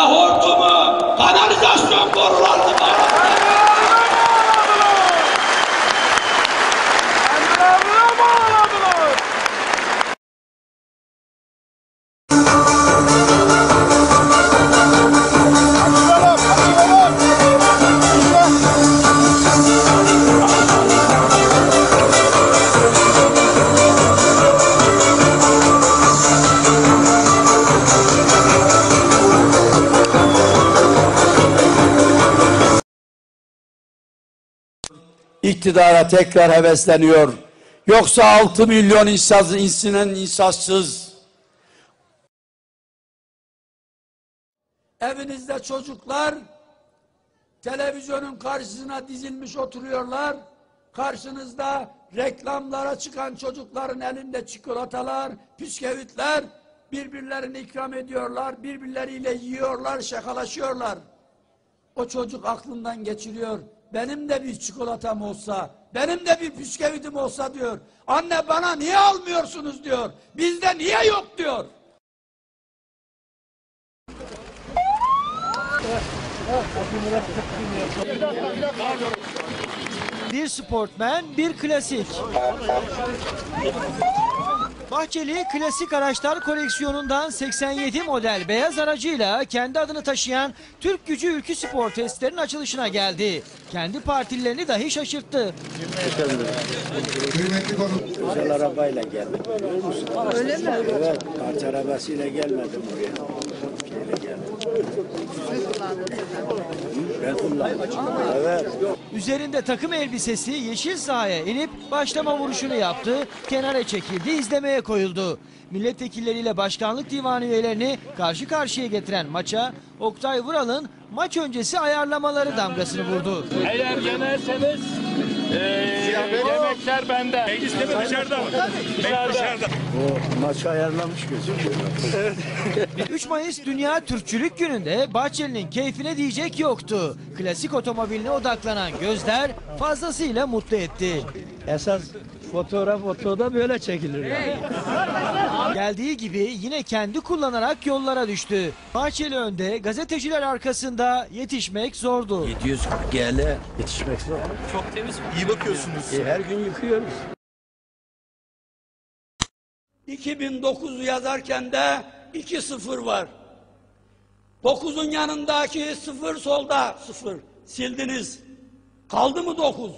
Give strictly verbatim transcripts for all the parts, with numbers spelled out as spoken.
hortumu, kanalizasyon borularını bağladılar. İktidara tekrar hevesleniyor. Yoksa altı milyon insaz, insinin insazsız. Evinizde çocuklar televizyonun karşısına dizilmiş oturuyorlar. Karşınızda reklamlara çıkan çocukların elinde çikolatalar, bisküvitler, birbirlerini ikram ediyorlar, birbirleriyle yiyorlar, şakalaşıyorlar. O çocuk aklından geçiriyor. Benim de bir çikolatam olsa, benim de bir bisküvitim olsa diyor. Anne bana niye almıyorsunuz diyor. Bizde niye yok diyor. Bir sportmen, bir klasik. Bahçeli klasik araçlar koleksiyonundan seksen yedi model beyaz aracıyla kendi adını taşıyan Türk Gücü Ülkü Spor testlerinin açılışına geldi. Kendi partililerini dahi şaşırttı. Özel arabayla geldim. Biliyor musun? Öyle mi? Evet, parça arabasıyla gelmedim buraya. Şeyle geldim. Ben kullandım. Evet. Üzerinde takım elbisesi yeşil sahaya inip başlama vuruşunu yaptı. Kenara çekildi, izlemeye koyuldu. Milletvekilleriyle başkanlık divanı üyelerini karşı karşıya getiren maça Oktay Vural'ın maç öncesi ayarlamaları damgasını vurdu. Eğer yenerseniz ee, yemekler benden. Mecliste mi dışarıda mı? Dışarıda. O maçı ayarlamış gözüküyor. üç Mayıs Dünya Türkçülük Günü'nde Bahçeli'nin keyfine diyecek yoktu. Klasik otomobiline odaklanan gözler fazlasıyla mutlu etti. Esas fotoğraf fotoda böyle çekilir yani. Geldiği gibi yine kendi kullanarak yollara düştü. Bahçeli önde, gazeteciler arkasında yetişmek zordu. yedi yüz kırk G L yetişmek zor. Çok temiz mi? İyi bakıyorsunuz. E, her gün yıkıyoruz. iki bin dokuzu yazarken de iki sıfır var. dokuzun yanındaki sıfır solda sıfır. Sildiniz. Kaldı mı dokuz?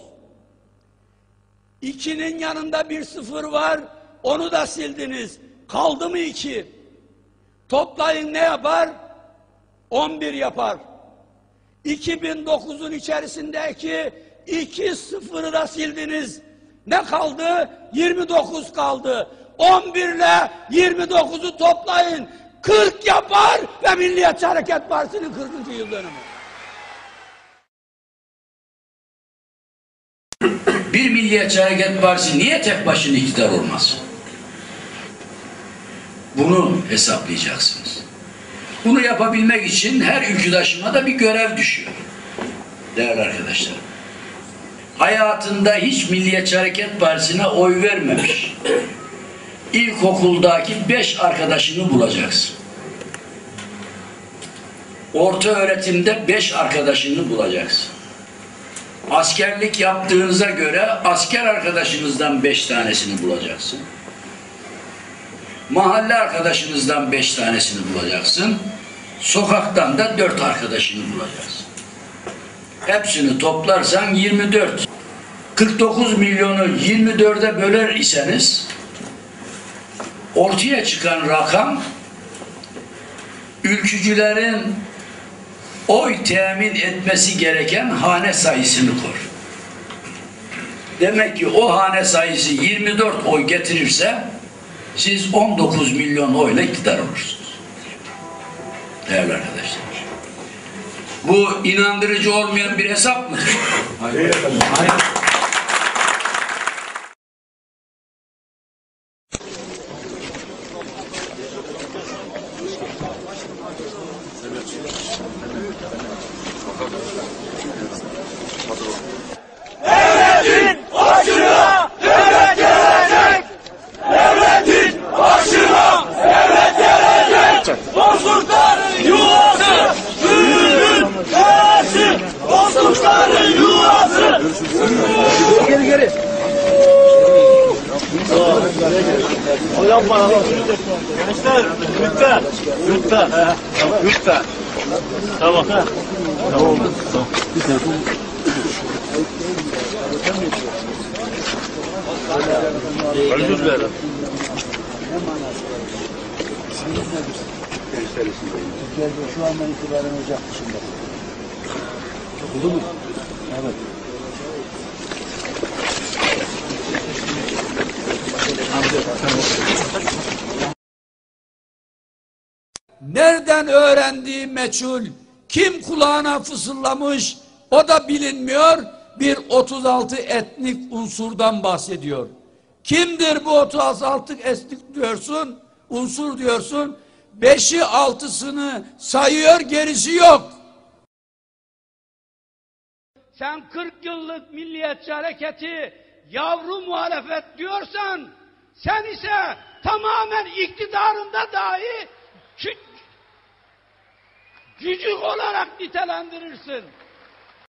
ikinin yanında bir sıfır var. Onu da sildiniz. Kaldı mı iki? Toplayın ne yapar? on bir yapar. iki bin dokuzun içerisindeki iki sıfırı da sildiniz. Ne kaldı? yirmi dokuz kaldı. on bir ile yirmi dokuzu toplayın. kırk yapar ve Milliyetçi Hareket Partisi'nin kırkıncı yıl dönümü. Bir Milliyetçi Hareket Partisi niye tek başına iktidar olmaz? Bunu hesaplayacaksınız. Bunu yapabilmek için her ülküdaşıma da bir görev düşüyor. Değerli arkadaşlar. Hayatında hiç Milliyetçi Hareket Partisi'ne oy vermemiş. İlkokuldaki beş arkadaşını bulacaksın. Orta öğretimde beş arkadaşını bulacaksın. Askerlik yaptığınıza göre asker arkadaşınızdan beş tanesini bulacaksın. Mahalle arkadaşınızdan beş tanesini bulacaksın. Sokaktan da dört arkadaşını bulacaksın. Hepsini toplarsan yirmi dört. kırk dokuz milyonu yirmi dörde böler iseniz ortaya çıkan rakam ülkücülerin oy temin etmesi gereken hane sayısını kor. Demek ki o hane sayısı yirmi dört oy getirirse siz on dokuz milyon oyla iktidar olursunuz. Değerli arkadaşlar. Bu inandırıcı olmayan bir hesap mıdır? Hayır. Hayır. Devletin başına devlet gelecek! Devletin başına devlet gelecek! Bozkurtların yuvası! Yurtta. Yurtta. Tamam. Tamam. Öldür be. Şu andan itibaren Ocak dışında. Oldu mu? Evet. Nereden öğrendiği meçhul, kim kulağına fısıldamış o da bilinmiyor, bir otuz altı etnik unsurdan bahsediyor. Kimdir bu otuz altı etnik diyorsun, unsur diyorsun, beşi altısını sayıyor, gerisi yok. Sen kırk yıllık Milliyetçi Hareketi yavru muhalefet diyorsan, sen ise tamamen iktidarında dahi cücük olarak nitelendirirsin.